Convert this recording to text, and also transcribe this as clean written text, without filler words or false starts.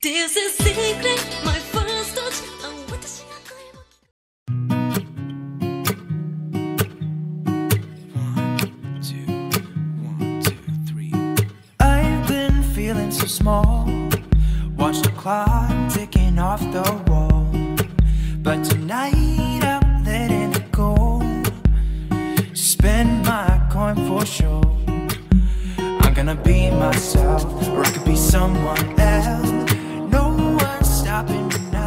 This is secret, my first touch. 私が恋を I've been feeling so small. Watch the clock ticking off the wall. But tonight I'm letting it go. Spend my coin for sure. I'm gonna be myself, or I could be someone else. No one's stopping me now.